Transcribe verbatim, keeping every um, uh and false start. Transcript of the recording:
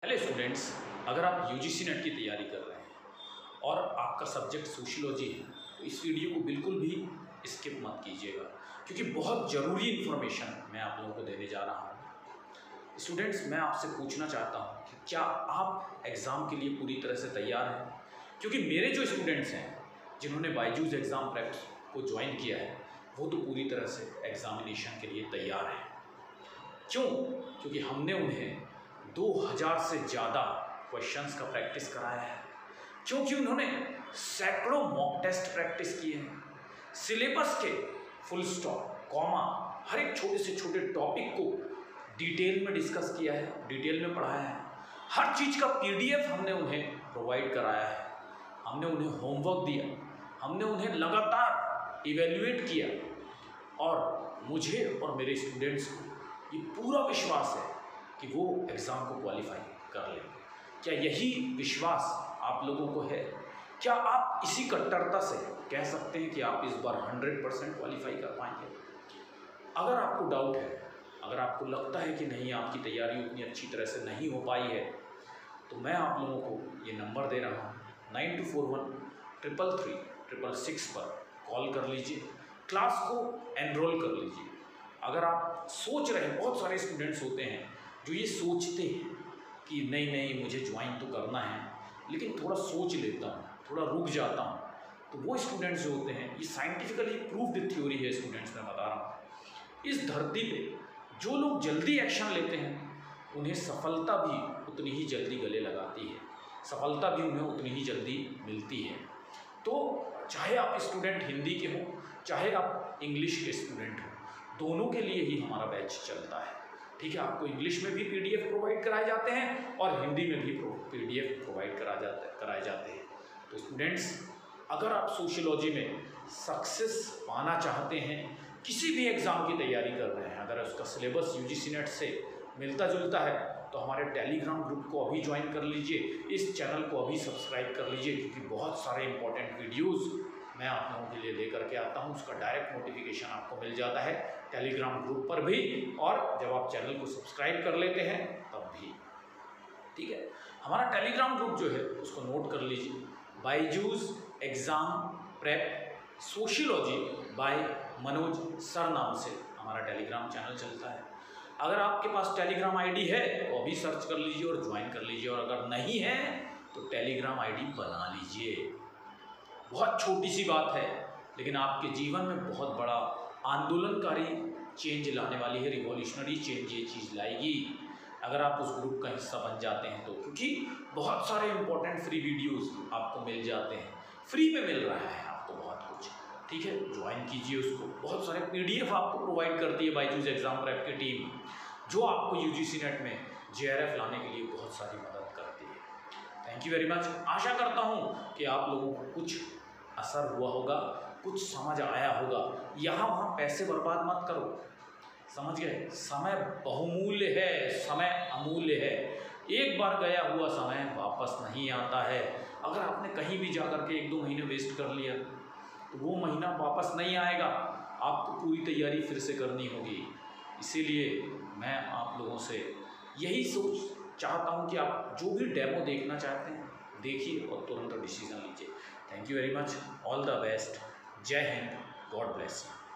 Hello students, अगर आप UGC net की तैयारी कर रहे हैं और आपका सब्जेक्ट सोशियोलॉजी है तो इस वीडियो को बिल्कुल भी स्किप मत कीजिएगा, क्योंकि बहुत ज़रूरी इन्फॉर्मेशन मैं आप लोगों को देने जा रहा हूँ। स्टूडेंट्स, मैं आपसे पूछना चाहता हूँ कि क्या आप एग्ज़ाम के लिए पूरी तरह से तैयार हैं? क्योंकि मेरे जो स्टूडेंट्स हैं जिन्होंने बायजूस एग्ज़ाम प्रेप को ज्वाइन किया है वो तो पूरी तरह से एग्ज़ामिनेशन के लिए तैयार हैं। क्यों? क्योंकि हमने उन्हें दो हज़ार से ज़्यादा क्वेश्चंस का प्रैक्टिस कराया है, क्योंकि उन्होंने सैकड़ों मॉक टेस्ट प्रैक्टिस किए हैं। सिलेबस के फुल स्टॉप, कॉमा, हर एक छोटे से छोटे टॉपिक को डिटेल में डिस्कस किया है, डिटेल में पढ़ाया है। हर चीज़ का पीडीएफ हमने उन्हें प्रोवाइड कराया है। हमने उन्हें होमवर्क दिया, हमने उन्हें लगातार इवेल्युएट किया और मुझे और मेरे स्टूडेंट्स को ये पूरा विश्वास है कि वो एग्ज़ाम को क्वालिफाई कर लेंगे। क्या यही विश्वास आप लोगों को है? क्या आप इसी कट्टरता से कह सकते हैं कि आप इस बार हंड्रेड परसेंट क्वालिफाई कर पाएंगे? अगर आपको डाउट है, अगर आपको लगता है कि नहीं आपकी तैयारी उतनी अच्छी तरह से नहीं हो पाई है, तो मैं आप लोगों को ये नंबर दे रहा हूँ, nine two four one triple three triple six पर कॉल कर लीजिए, क्लास को एनरोल कर लीजिए। अगर आप सोच रहे हैं, बहुत सारे स्टूडेंट्स होते हैं जो ये सोचते हैं कि नहीं नहीं मुझे ज्वाइन तो करना है, लेकिन थोड़ा सोच लेता हूँ, थोड़ा रुक जाता हूँ, तो वो स्टूडेंट्स जो होते हैं, ये साइंटिफिकली प्रूव्ड थ्योरी है स्टूडेंट्स, मैं बता रहा हूँ। इस धरती पे जो लोग जल्दी एक्शन लेते हैं उन्हें सफलता भी उतनी ही जल्दी गले लगाती है, सफलता भी उन्हें उतनी ही जल्दी मिलती है। तो चाहे आप स्टूडेंट हिंदी के हों, चाहे आप इंग्लिश के स्टूडेंट हों, दोनों के लिए ही हमारा बैच चलता है। ठीक है, आपको इंग्लिश में भी पीडीएफ प्रोवाइड कराए जाते हैं और हिंदी में भी पीडीएफ प्रोवाइड करा जाते कराए जाते हैं। तो स्टूडेंट्स, अगर आप सोशियोलॉजी में सक्सेस पाना चाहते हैं, किसी भी एग्ज़ाम की तैयारी कर रहे हैं, अगर उसका सिलेबस यूजीसी नेट से मिलता जुलता है, तो हमारे टेलीग्राम ग्रुप को अभी ज्वाइन कर लीजिए, इस चैनल को अभी सब्सक्राइब कर लीजिए, क्योंकि बहुत सारे इंपॉर्टेंट वीडियोज़ मैं आप लोगों के लिए लेकर के आता हूं। उसका डायरेक्ट नोटिफिकेशन आपको मिल जाता है टेलीग्राम ग्रुप पर भी, और जब आप चैनल को सब्सक्राइब कर लेते हैं तब भी। ठीक है, हमारा टेलीग्राम ग्रुप जो है उसको नोट कर लीजिए, Byju's exam prep sociology by Manoj sir नाम से हमारा टेलीग्राम चैनल चलता है। अगर आपके पास टेलीग्राम आईडी है तो अभी सर्च कर लीजिए और ज्वाइन कर लीजिए, और अगर नहीं है तो टेलीग्राम आईडी बना लीजिए। बहुत छोटी सी बात है, लेकिन आपके जीवन में बहुत बड़ा आंदोलनकारी चेंज लाने वाली है, रिवॉल्यूशनरी चेंज ये चीज़ लाएगी अगर आप उस ग्रुप का हिस्सा बन जाते हैं तो, क्योंकि बहुत सारे इंपॉर्टेंट फ्री वीडियोस आपको मिल जाते हैं, फ्री में मिल रहा है आपको बहुत कुछ। ठीक है, ज्वाइन कीजिए उसको। बहुत सारे पीडीएफ आपको प्रोवाइड करती है बायजूस एग्जाम प्रेप की टीम, जो आपको यूजीसी नेट में जेआरएफ लाने के लिए बहुत सारी मदद करती है। Thank you very much. आशा करता हूँ कि आप लोगों को कुछ असर हुआ होगा, कुछ समझ आया होगा। यहाँ वहाँ पैसे बर्बाद मत करो, समझ गए? समय बहुमूल्य है, समय अमूल्य है। एक बार गया हुआ समय वापस नहीं आता है। अगर आपने कहीं भी जाकर के एक दो महीने वेस्ट कर लिया तो वो महीना वापस नहीं आएगा, आपको पूरी तैयारी फिर से करनी होगी। इसीलिए मैं आप लोगों से यही सोच चाहता हूँ कि आप जो भी डेमो देखना चाहते हैं देखिए और तुरंत डिसीजन लीजिए। Thank you very much, all the best, Jai Hind, God bless you.